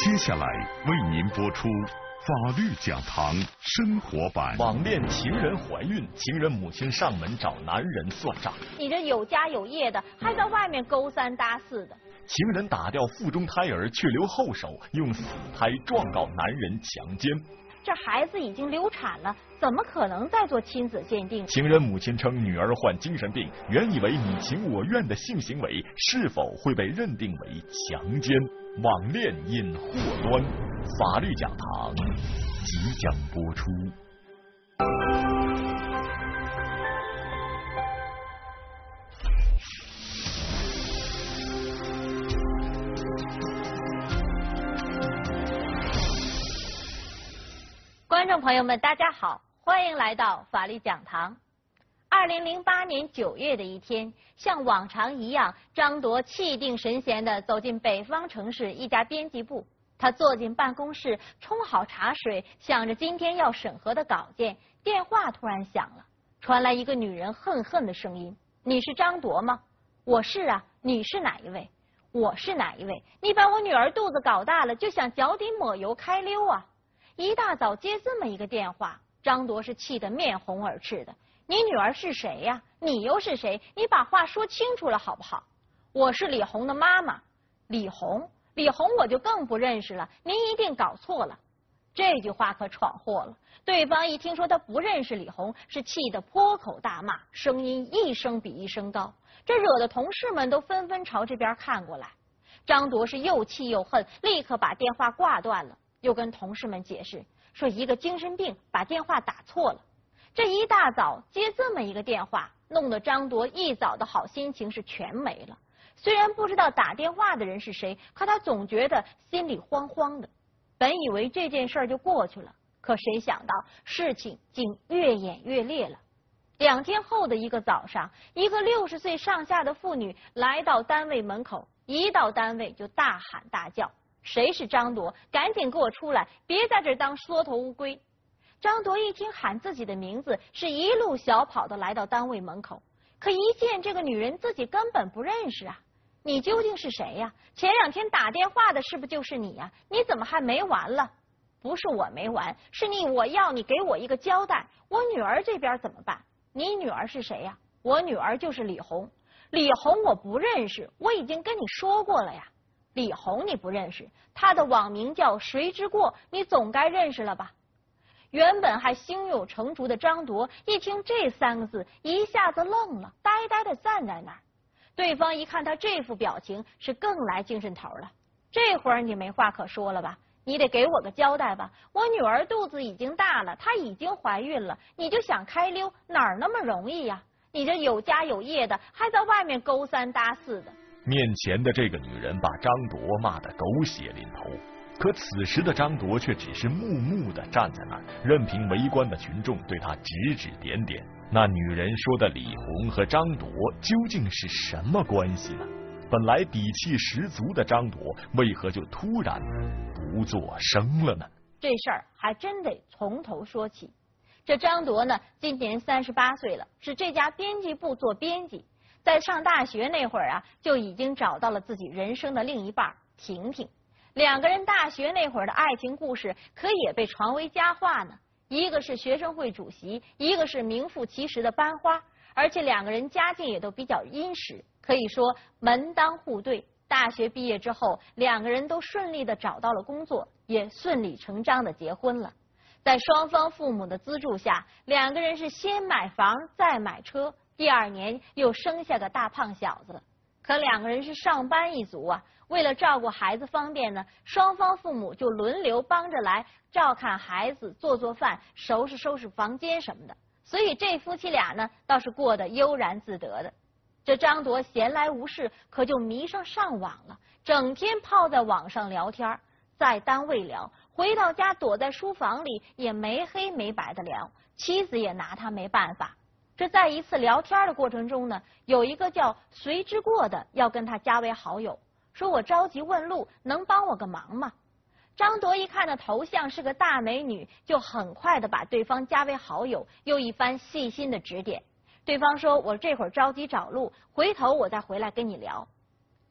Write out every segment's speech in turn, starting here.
接下来为您播出法律讲堂生活版。 网恋情人怀孕，情人母亲上门找男人算账。 你这有家有业的，还在外面勾三搭四的。 情人打掉腹中胎儿，却留后手，用死胎状告男人强奸。 这孩子已经流产了，怎么可能再做亲子鉴定？ 情人母亲称女儿患精神病，原以为你情我愿的性行为是否会被认定为强奸？网恋引祸端，法律讲堂即将播出。 观众朋友们，大家好，欢迎来到法律讲堂。2008年9月的一天，像往常一样，张铎气定神闲地走进北方城市一家编辑部。他坐进办公室，冲好茶水，想着今天要审核的稿件，电话突然响了，传来一个女人恨恨的声音：“你是张铎吗？”“我是啊。”“你是哪一位？”“我是哪一位？你把我女儿肚子搞大了，就想脚底抹油开溜啊！”一大早接这么一个电话，张铎是气得面红耳赤的。你女儿是谁呀？你又是谁？你把话说清楚了好不好？我是李红的妈妈。李红我就更不认识了，您一定搞错了。这句话可闯祸了。对方一听说他不认识李红，是气得破口大骂，声音一声比一声高，这惹得同事们都纷纷朝这边看过来。张铎是又气又恨，立刻把电话挂断了，又跟同事们解释说一个精神病把电话打错了。这一大早接这么一个电话，弄得张铎一早的好心情是全没了。虽然不知道打电话的人是谁，可他总觉得心里慌慌的。本以为这件事就过去了，可谁想到事情竟越演越烈了。2天后的一个早上，一个60岁上下的妇女来到单位门口，一到单位就大喊大叫：“谁是张铎？赶紧给我出来，别在这当缩头乌龟！”张铎一听喊自己的名字，是一路小跑的来到单位门口。可一见这个女人，自己根本不认识啊！“你究竟是谁呀？前2天打电话的是不是就是你呀？你怎么还没完了？”“不是我没完，是我要你给我一个交代，我女儿这边怎么办？”“你女儿是谁呀？”“我女儿就是李红。”“李红我不认识，我已经跟你说过了呀。”“李红你不认识，她的网名叫谁之过，你总该认识了吧？”原本还胸有成竹的张铎一听这3个字，一下子愣了，呆呆的站在那儿。对方一看他这副表情，是更来精神头了。“这会儿你没话可说了吧？你得给我个交代吧！我女儿肚子已经大了，她已经怀孕了，你就想开溜，哪儿那么容易呀？你这有家有业的，还在外面勾三搭四的。” 面前的这个女人把张铎骂得狗血淋头。可此时的张铎却只是木木地站在那儿，任凭围观的群众对他指指点点。那女人说的李红和张铎究竟是什么关系呢？本来底气十足的张铎，为何就突然不作声了呢？ 这事儿还真得从头说起。这张铎呢，今年38岁了，是这家编辑部做编辑。在上大学那会儿啊，就已经找到了自己人生的另一半婷婷。2个人大学那会儿的爱情故事可也被传为佳话呢。一个是学生会主席，一个是名副其实的班花，而且2个人家境也都比较殷实，可以说门当户对。大学毕业之后，2个人都顺利的找到了工作，也顺理成章的结婚了。在双方父母的资助下，2个人是先买房再买车，第2年又生下个大胖小子了。可2个人是上班一族啊，为了照顾孩子方便呢，双方父母就轮流帮着来照看孩子，做饭，收拾房间什么的。所以这夫妻俩呢，倒是过得悠然自得的。这张铎闲来无事，可就迷上网了，整天泡在网上聊天，在单位聊，回到家躲在书房里也没黑没白的聊，妻子也拿他没办法。这在一次聊天的过程中呢，有一个叫随之过的要跟他加为好友，说我着急问路，能帮我个忙吗？张铎一看那头像是个大美女，就很快的把对方加为好友，又一番细心的指点。对方说我这会儿着急找路，回头我再回来跟你聊。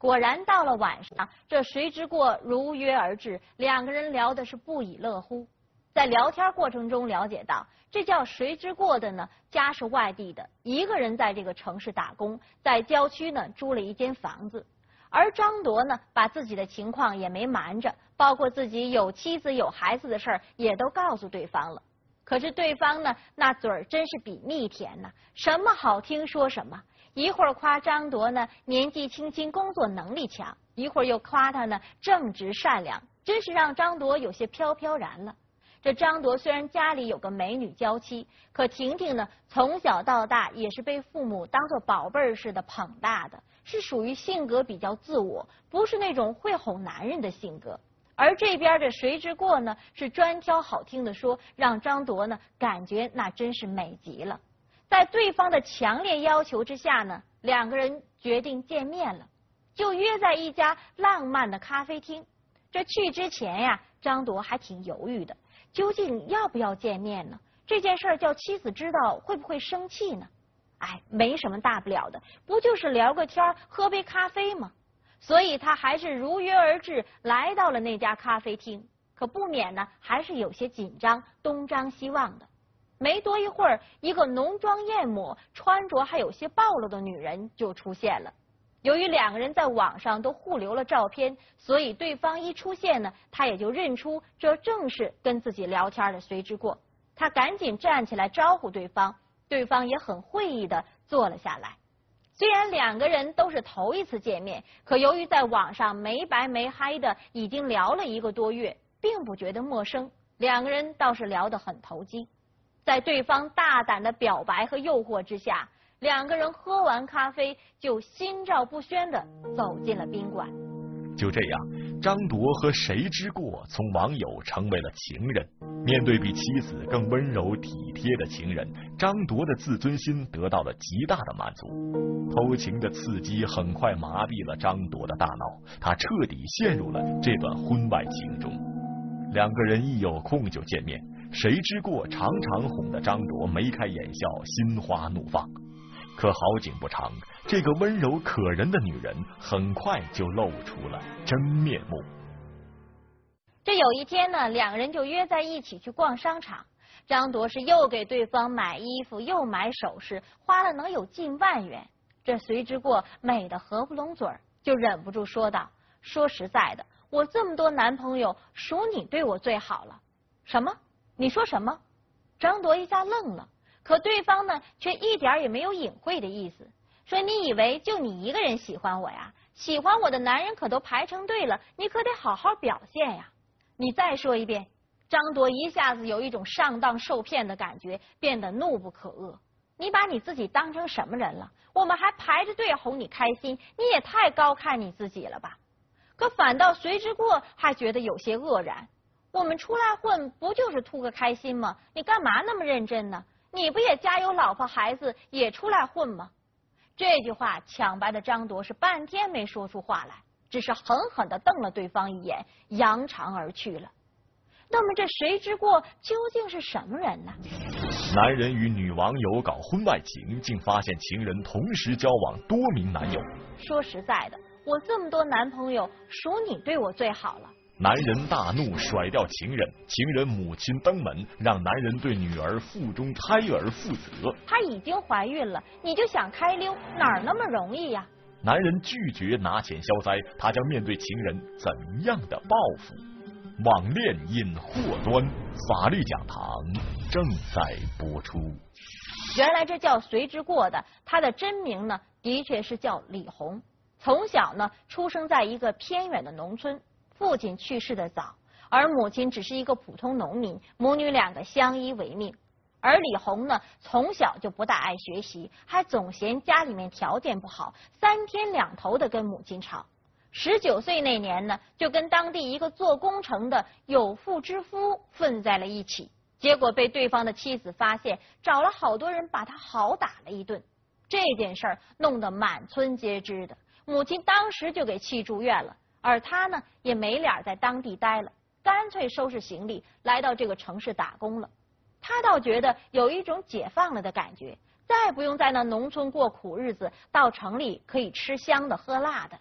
果然到了晚上，这谁之过如约而至，两个人聊的是不亦乐乎。在聊天过程中了解到，这叫谁之过的呢，家是外地的，一个人在这个城市打工，在郊区呢租了一间房子。而张铎呢，把自己的情况也没瞒着，包括自己有妻子有孩子的事儿也都告诉对方了。可是对方呢，那嘴儿真是比蜜甜呐，什么好听说什么，一会儿夸张铎呢年纪轻轻工作能力强，一会儿又夸他呢正直善良，真是让张铎有些飘飘然了。这张铎虽然家里有个美女娇妻，可婷婷呢从小到大也是被父母当作宝贝儿似的捧大的，是属于性格比较自我，不是那种会哄男人的性格。而这边的谁之过呢，是专挑好听的说，让张铎呢感觉那真是美极了。在对方的强烈要求之下呢，两个人决定见面了，就约在一家浪漫的咖啡厅。这去之前呀，张铎还挺犹豫的，究竟要不要见面呢？这件事儿叫妻子知道会不会生气呢？哎，没什么大不了的，不就是聊个天喝杯咖啡吗？所以他还是如约而至，来到了那家咖啡厅。可不免呢，还是有些紧张，东张西望的。没多一会儿，一个浓妆艳抹、穿着还有些暴露的女人就出现了。由于两个人在网上都互留了照片，所以对方一出现呢，他也就认出这正是跟自己聊天的谁之过。他赶紧站起来招呼对方，对方也很会意的坐了下来。虽然两个人都是头一次见面，可由于在网上没白没嗨的已经聊了1个多月，并不觉得陌生，两个人倒是聊得很投机。在对方大胆的表白和诱惑之下，两个人喝完咖啡就心照不宣的走进了宾馆。 就这样，张铎和谁之过从网友成为了情人。面对比妻子更温柔体贴的情人，张铎的自尊心得到了极大的满足。偷情的刺激很快麻痹了张铎的大脑，他彻底陷入了这段婚外情中。两个人一有空就见面，谁之过常常哄得张铎眉开眼笑，心花怒放。可好景不长，这个温柔可人的女人很快就露出了真面目。 这有一天呢，两个人就约在一起去逛商场。张铎是又给对方买衣服又买首饰，花了能有近万元。这谁之过美得合不拢嘴儿，就忍不住说道：“说实在的，我这么多男朋友，属你对我最好了。”什么？你说什么？张铎一下愣了，可对方呢却一点也没有隐晦的意思，说：“你以为就你一个人喜欢我呀？喜欢我的男人可都排成队了，你可得好好表现呀。”你再说一遍。张铎一下子有一种上当受骗的感觉，变得怒不可遏。你把你自己当成什么人了？我们还排着队哄你开心，你也太高看你自己了吧？可反倒谁之过还觉得有些愕然。我们出来混不就是图个开心吗？你干嘛那么认真呢？你不也家有老婆孩子，也出来混吗？这句话抢白的张铎是半天没说出话来，只是狠狠地瞪了对方一眼，扬长而去了。那么这谁之过究竟是什么人呢？ 男人与女网友搞婚外情，竟发现情人同时交往多名男友。 说实在的，我这么多男朋友，属你对我最好了。 男人大怒，甩掉情人，情人母亲登门，让男人对女儿腹中胎儿负责。 她已经怀孕了，你就想开溜，哪儿那么容易呀？ 男人拒绝拿钱消灾，他将面对情人怎样的报复？网恋引祸端，法律讲堂正在播出。 原来这叫谁之过的，他的真名呢，的确是叫李红。从小呢，出生在一个偏远的农村，父亲去世的早，而母亲只是一个普通农民，母女2个相依为命。而李红呢，从小就不大爱学习，还总嫌家里面条件不好，3天2头的跟母亲吵。19岁那年呢，就跟当地一个做工程的有妇之夫混在了一起，结果被对方的妻子发现，找了好多人把他好打了一顿。这件事儿弄得满村皆知的，母亲当时就给气住院了，而他呢也没脸在当地待了，干脆收拾行李来到这个城市打工了。他倒觉得有一种解放了的感觉，再不用在那农村过苦日子，到城里可以吃香的喝辣的。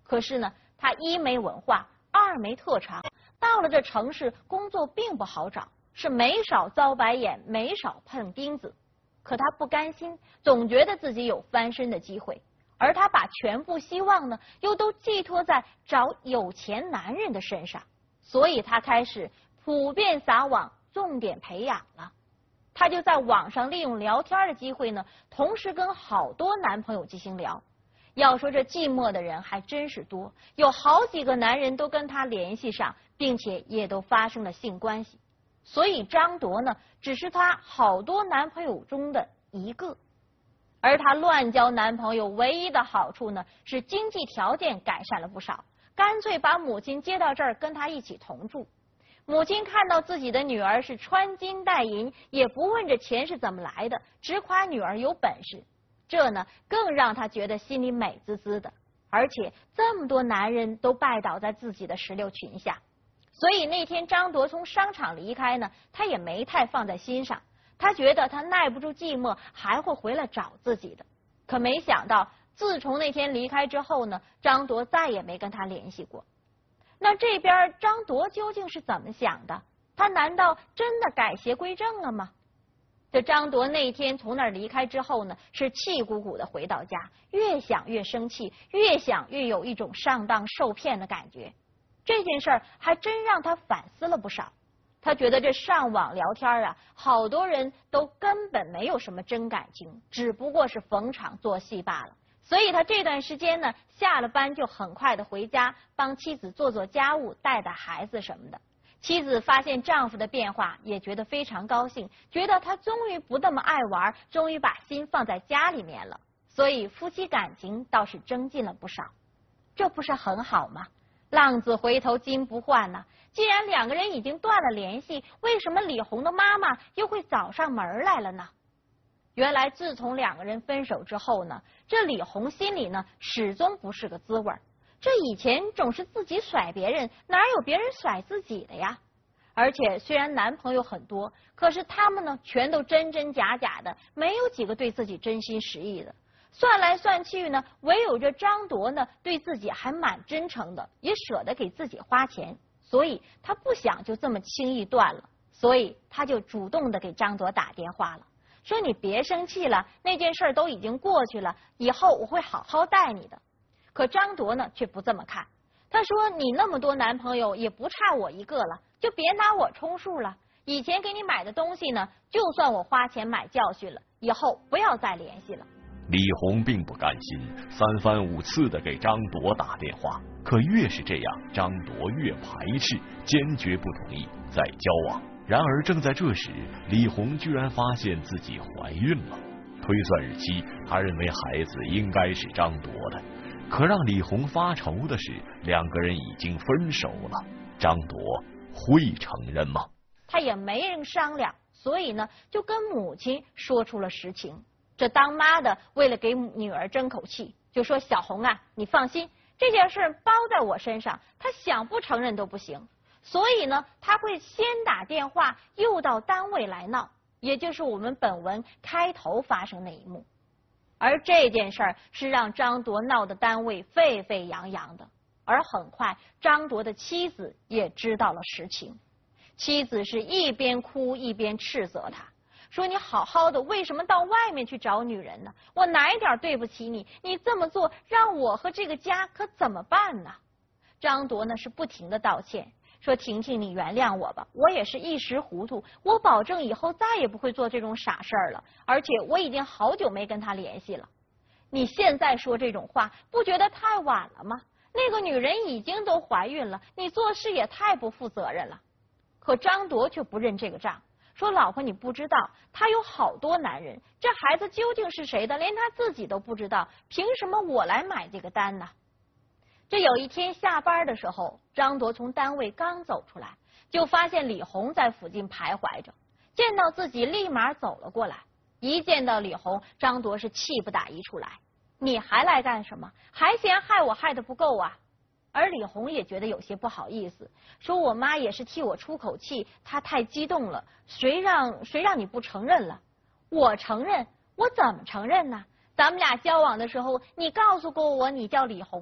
可是呢，他一没文化，二没特长，到了这城市工作并不好找，是没少遭白眼，没少碰钉子。可他不甘心，总觉得自己有翻身的机会，而他把全部希望呢，又都寄托在找有钱男人的身上，所以他开始普遍撒网，重点培养了。他就在网上利用聊天的机会呢，同时跟好多男朋友进行聊。要说这寂寞的人还真是多，有好几个男人都跟他联系上，并且也都发生了性关系。所以张铎呢，只是他好多男朋友中的一个。而他乱交男朋友唯一的好处呢，是经济条件改善了不少，干脆把母亲接到这儿跟他一起同住。母亲看到自己的女儿是穿金戴银，也不问这钱是怎么来的，只夸女儿有本事，这呢更让他觉得心里美滋滋的。而且这么多男人都拜倒在自己的石榴裙下，所以那天张铎从商场离开呢，他也没太放在心上。他觉得他耐不住寂寞，还会回来找自己的。可没想到，自从那天离开之后呢，张铎再也没跟他联系过。那这边张铎究竟是怎么想的？他难道真的改邪归正了吗？这张铎那天从那儿离开之后呢，是气鼓鼓的回到家，越想越生气，越想越有一种上当受骗的感觉。这件事儿还真让他反思了不少。他觉得这上网聊天啊，好多人都根本没有什么真感情，只不过是逢场作戏罢了。所以他这段时间呢，下了班就很快的回家，帮妻子做做家务，带带孩子什么的。妻子发现丈夫的变化，也觉得非常高兴，觉得他终于不那么爱玩，终于把心放在家里面了。所以夫妻感情倒是增进了不少。这不是很好吗？浪子回头金不换呢。既然两个人已经断了联系，为什么李红的妈妈又会找上门来了呢？原来自从两个人分手之后呢，这李红心里呢始终不是个滋味。这以前总是自己甩别人，哪有别人甩自己的呀？而且虽然男朋友很多，可是他们呢全都真真假假的，没有几个对自己真心实意的。算来算去呢，唯有这张铎呢对自己还蛮真诚的，也舍得给自己花钱，所以他不想就这么轻易断了，所以他就主动的给张铎打电话了，说你别生气了，那件事都已经过去了，以后我会好好待你的。可张铎呢却不这么看，他说你那么多男朋友也不差我一个了，就别拿我充数了。以前给你买的东西呢，就算我花钱买教训了，以后不要再联系了。 李红并不甘心，三番五次的给张铎打电话，可越是这样，张铎越排斥，坚决不同意再交往。然而正在这时，李红居然发现自己怀孕了。推算日期，他认为孩子应该是张铎的。可让李红发愁的是，两个人已经分手了，张铎会承认吗？ 他也没人商量，所以呢，就跟母亲说出了实情。这当妈的为了给女儿争口气，就说小红啊，你放心，这件事包在我身上，他想不承认都不行。所以呢，他会先打电话，又到单位来闹，也就是我们本文开头发生那一幕。而这件事儿是让张铎闹得单位沸沸扬扬的，而很快张铎的妻子也知道了实情。妻子是一边哭一边斥责他，说你好好的为什么到外面去找女人呢？我哪一点对不起你？你这么做让我和这个家可怎么办呢？张铎呢是不停的道歉，说婷婷你原谅我吧，我也是一时糊涂，我保证以后再也不会做这种傻事儿了，而且我已经好久没跟他联系了。你现在说这种话不觉得太晚了吗？那个女人已经都怀孕了，你做事也太不负责任了。可张铎却不认这个账，说老婆你不知道，他有好多男人，这孩子究竟是谁的连他自己都不知道，凭什么我来买这个单呢？这有一天下班的时候，张铎从单位刚走出来，就发现李红在附近徘徊着，见到自己立马走了过来。一见到李红，张铎是气不打一处来，你还来干什么？还嫌害我害得不够啊？而李红也觉得有些不好意思，说我妈也是替我出口气，她太激动了，谁让你不承认了？我承认？我怎么承认呢？咱们俩交往的时候，你告诉过我你叫李红吗？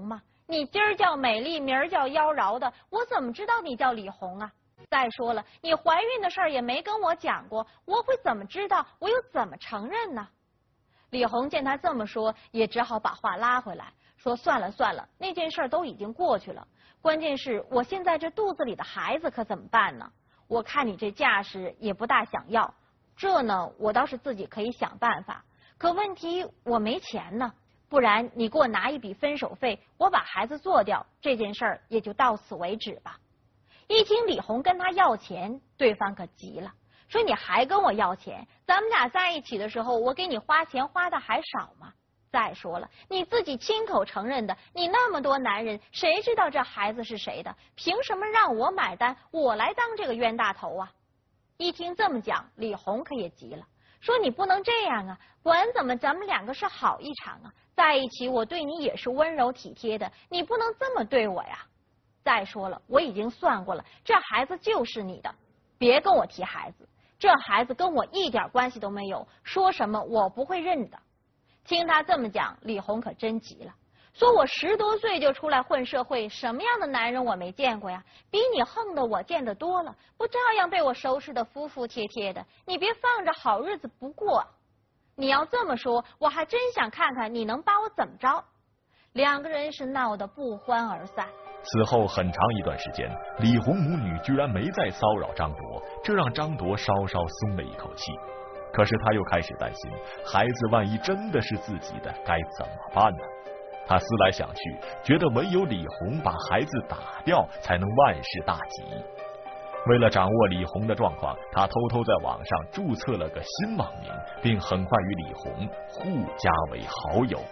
你今儿叫美丽，明儿叫妖娆的，我怎么知道你叫李红啊？再说了，你怀孕的事儿也没跟我讲过，我会怎么知道？我又怎么承认呢？李红见他这么说，也只好把话拉回来，说算了算了，那件事都已经过去了。关键是我现在这肚子里的孩子可怎么办呢？我看你这架势也不大想要，这呢我倒是自己可以想办法，可问题我没钱呢。不然你给我拿一笔分手费，我把孩子做掉，这件事儿也就到此为止吧。一听李红跟他要钱，对方可急了，说你还跟我要钱？咱们俩在一起的时候，我给你花钱花的还少吗？再说了，你自己亲口承认的，你那么多男人，谁知道这孩子是谁的？凭什么让我买单，我来当这个冤大头啊？一听这么讲，李红可也急了，说你不能这样啊，管怎么咱们两个是好一场啊，在一起我对你也是温柔体贴的，你不能这么对我呀。再说了，我已经算过了，这孩子就是你的，别跟我提孩子，这孩子跟我一点关系都没有，说什么我不会认的。听他这么讲，李红可真急了，说我10多岁就出来混社会，什么样的男人我没见过呀？比你横的我见得多了，不照样被我收拾的服服帖帖的？你别放着好日子不过。你要这么说，我还真想看看你能把我怎么着。两个人是闹得不欢而散。 此后很长一段时间，李红母女居然没再骚扰张铎，这让张铎稍稍松了一口气。可是他又开始担心，孩子万一真的是自己的，该怎么办呢？他思来想去，觉得唯有李红把孩子打掉，才能万事大吉。为了掌握李红的状况，他偷偷在网上注册了个新网名，并很快与李红互加为好友。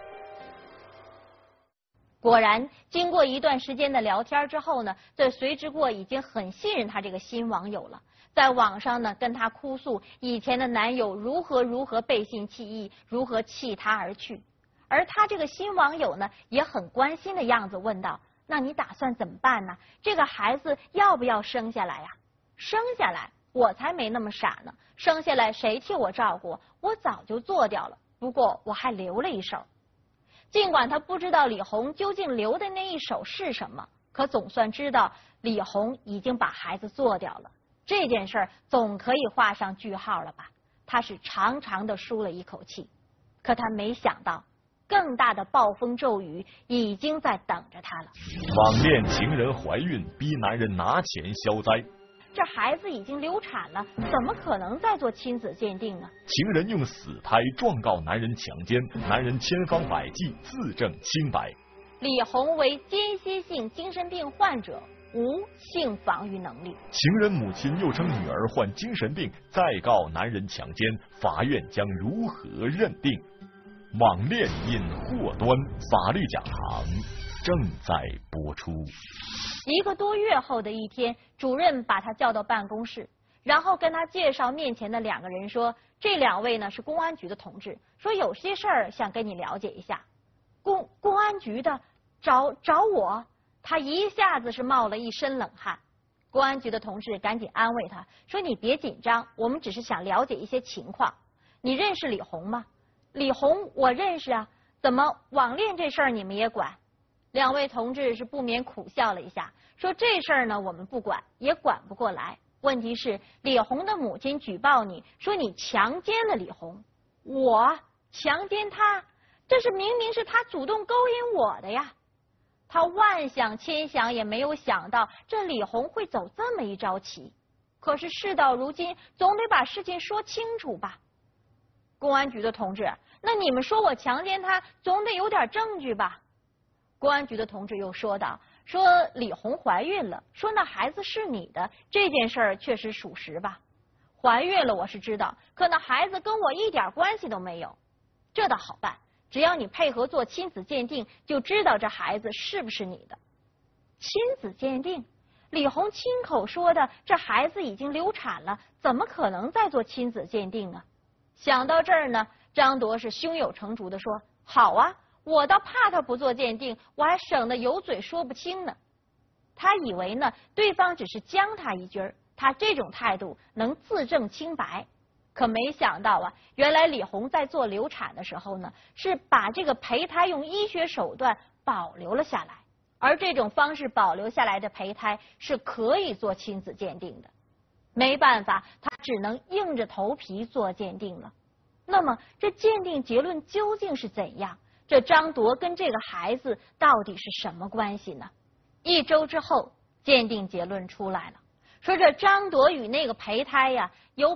果然，经过一段时间的聊天之后呢，这隋之过已经很信任他这个新网友了，在网上呢跟他哭诉以前的男友如何背信弃义，如何弃他而去。而他这个新网友呢也很关心的样子，问道：那你打算怎么办呢？这个孩子要不要生下来呀？生下来我才没那么傻呢，生下来谁替我照顾？我早就做掉了，不过我还留了一手。尽管他不知道李红究竟留的那一手是什么，可总算知道李红已经把孩子做掉了，这件事总可以画上句号了吧？他是长长的舒了一口气。可他没想到，更大的暴风骤雨已经在等着他了。 网恋情人怀孕，逼男人拿钱消灾。 这孩子已经流产了，怎么可能再做亲子鉴定呢？ 情人用死胎状告男人强奸，男人千方百计自证清白。 李红为间歇性精神病患者，无性防御能力。 情人母亲又称女儿患精神病，再告男人强奸，法院将如何认定？网恋引祸端，法律讲堂正在播出。 1个多月后的一天，主任把他叫到办公室，然后跟他介绍面前的2个人，说这2位呢是公安局的同志，说有些事儿想跟你了解一下。公安局的找我？他一下子是冒了一身冷汗。公安局的同志赶紧安慰他，说你别紧张，我们只是想了解一些情况。你认识李红吗？李红我认识啊，怎么网恋这事儿你们也管？2位同志是不免苦笑了一下，说这事儿呢我们不管，也管不过来。问题是李红的母亲举报你说你强奸了李红。我强奸她？这是明明是她主动勾引我的呀。他万想千想也没有想到这李红会走这么一招棋。可是事到如今，总得把事情说清楚吧。公安局的同志，那你们说我强奸她，总得有点证据吧？公安局的同志又说道，说李红怀孕了，说那孩子是你的，这件事儿确实属实吧？怀孕了我是知道，可那孩子跟我一点关系都没有。这倒好办，只要你配合做亲子鉴定，就知道这孩子是不是你的。亲子鉴定？李红亲口说的，这孩子已经流产了，怎么可能再做亲子鉴定啊？想到这儿呢，张铎是胸有成竹的说，好啊，我倒怕他不做鉴定，我还省得有嘴说不清呢。他以为呢，对方只是将他一军，他这种态度能自证清白。可没想到啊，原来李红在做流产的时候呢，是把这个胚胎用医学手段保留了下来。 而这种方式保留下来的胚胎是可以做亲子鉴定的。没办法，他只能硬着头皮做鉴定了。那么这鉴定结论究竟是怎样？这张铎跟这个孩子到底是什么关系呢？1周之后，鉴定结论出来了，说这张铎与那个胚胎呀，有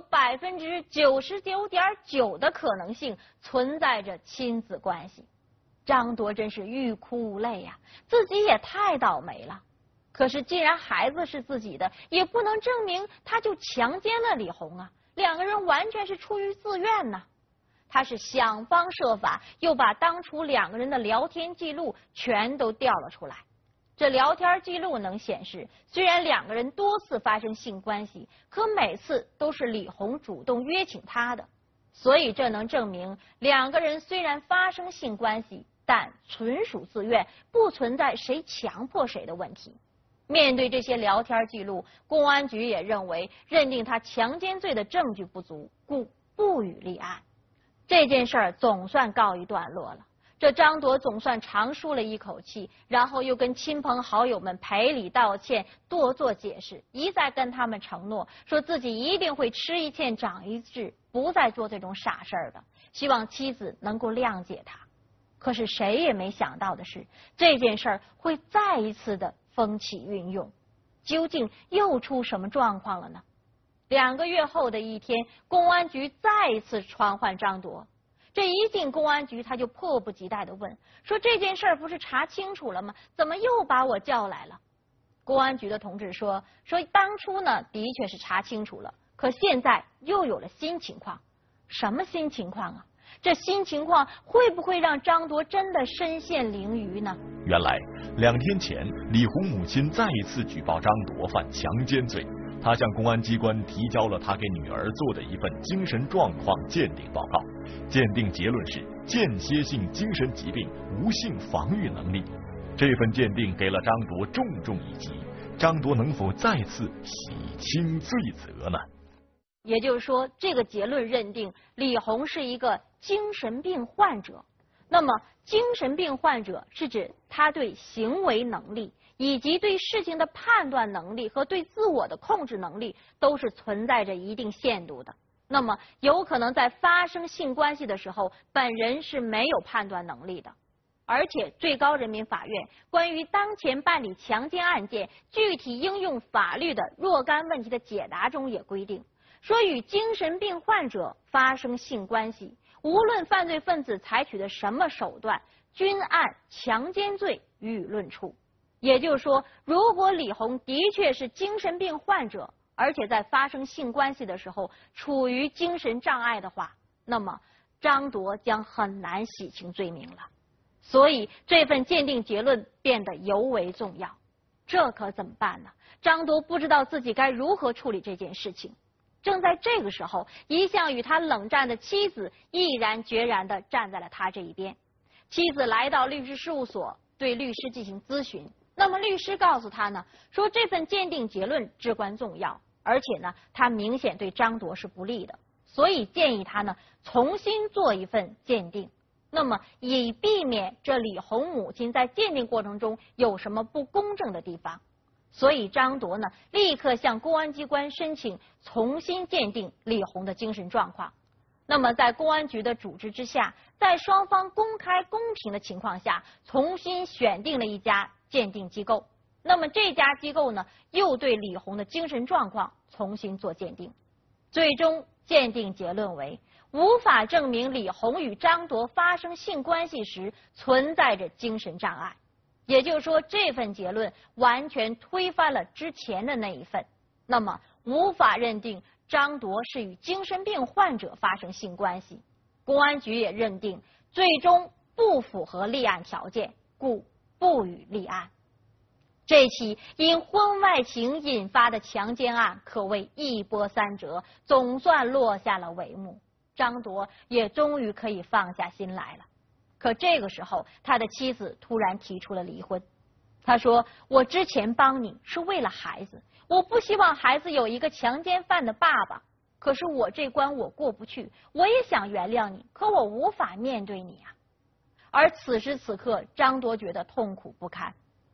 99.9%的可能性存在着亲子关系。张铎真是欲哭无泪呀，自己也太倒霉了。可是既然孩子是自己的，也不能证明他就强奸了李红啊，2个人完全是出于自愿呐。他是想方设法，又把当初2个人的聊天记录全都调了出来。这聊天记录能显示，虽然2个人多次发生性关系，可每次都是李红主动约请他的，所以这能证明2个人虽然发生性关系，但纯属自愿，不存在谁强迫谁的问题。面对这些聊天记录，公安局也认定他强奸罪的证据不足，故不予立案。这件事儿总算告一段落了，这张铎总算长舒了一口气，然后又跟亲朋好友们赔礼道歉，多做解释，一再跟他们承诺，说自己一定会吃一堑长一智，不再做这种傻事儿的，希望妻子能够谅解他。可是谁也没想到的是，这件事儿会再一次的风起云涌，究竟又出什么状况了呢？2个月后的一天，公安局再一次传唤张铎。这一进公安局，他就迫不及待地问，说这件事儿不是查清楚了吗？怎么又把我叫来了？公安局的同志说当初呢的确是查清楚了，可现在又有了新情况。什么新情况啊？这新情况会不会让张铎真的身陷囹圄呢？ 原来2天前，李红母亲再一次举报张铎犯强奸罪，他向公安机关提交了他给女儿做的一份精神状况鉴定报告，鉴定结论是间歇性精神疾病，无性防御能力。这份鉴定给了张铎重重一击，张铎能否再次洗清罪责呢？ 也就是说，这个结论认定李红是一个精神病患者。那么精神病患者是指他对行为能力以及对事情的判断能力和对自我的控制能力都是存在着一定限度的。那么有可能在发生性关系的时候，本人是没有判断能力的。而且最高人民法院关于当前办理强奸案件具体应用法律的若干问题的解答中也规定，说与精神病患者发生性关系，无论犯罪分子采取的什么手段，均按强奸罪予以论处。也就是说，如果李红的确是精神病患者，而且在发生性关系的时候处于精神障碍的话，那么张铎将很难洗清罪名了。所以这份鉴定结论变得尤为重要。这可怎么办呢？张铎不知道自己该如何处理这件事情。正在这个时候，一向与他冷战的妻子毅然决然地站在了他这一边。妻子来到律师事务所，对律师进行咨询。那么律师告诉他呢，说这份鉴定结论至关重要，而且呢，他明显对张铎是不利的，所以建议他呢重新做一份鉴定。那么以避免这李红母亲在鉴定过程中有什么不公正的地方。所以张铎呢立刻向公安机关申请重新鉴定李红的精神状况。那么在公安局的组织之下，在双方公开公平的情况下，重新选定了一家鉴定机构。那么这家机构呢又对李红的精神状况重新做鉴定。最终鉴定结论为无法证明李红与张铎发生性关系时存在着精神障碍。也就是说，这份结论完全推翻了之前的那一份，那么无法认定张铎是与精神病患者发生性关系。公安局也认定最终不符合立案条件，故不予立案。这起因婚外情引发的强奸案可谓一波三折，总算落下了帷幕。张铎也终于可以放下心来了。可这个时候，他的妻子突然提出了离婚。他说，我之前帮你是为了孩子，我不希望孩子有一个强奸犯的爸爸，可是我这关我过不去，我也想原谅你，可我无法面对你啊。而此时此刻，张铎觉得痛苦不堪，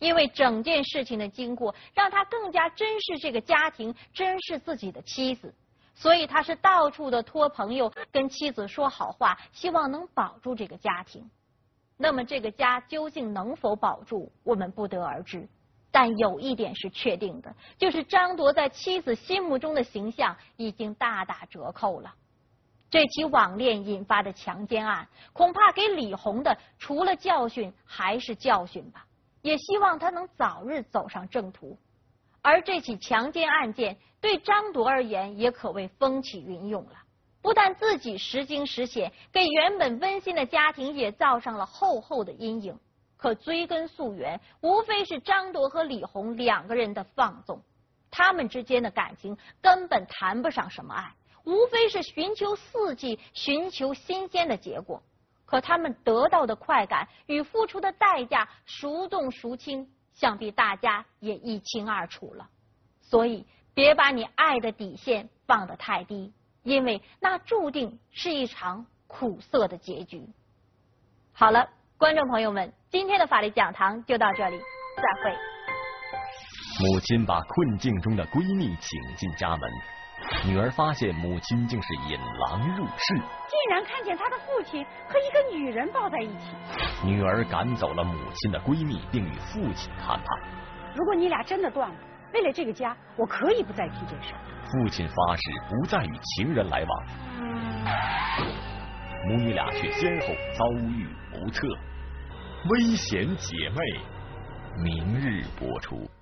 因为整件事情的经过让他更加珍视这个家庭，珍视自己的妻子，所以他是到处的托朋友跟妻子说好话，希望能保住这个家庭。那么这个家究竟能否保住，我们不得而知。但有一点是确定的，就是张铎在妻子心目中的形象已经大打折扣了。这起网恋引发的强奸案，恐怕给李红的除了教训还是教训吧，也希望他能早日走上正途。而这起强奸案件对张铎而言也可谓风起云涌了，不但自己时惊时险，给原本温馨的家庭也造上了厚厚的阴影。可追根溯源，无非是张铎和李红两个人的放纵，他们之间的感情根本谈不上什么爱，无非是寻求刺激、寻求新鲜的结果。可他们得到的快感与付出的代价孰重孰轻，想必大家也一清二楚了。所以别把你爱的底线放得太低，因为那注定是一场苦涩的结局。好了，观众朋友们，今天的法律讲堂就到这里，再会。 母亲把困境中的闺蜜请进家门，女儿发现母亲竟是引狼入室， 竟然看见她的父亲和一个女人抱在一起。 女儿赶走了母亲的闺蜜，并与父亲谈判。 如果你俩真的断了，为了这个家，我可以不再提这事。 父亲发誓不再与情人来往，母女俩却先后遭遇不测。危险姐妹，明日播出。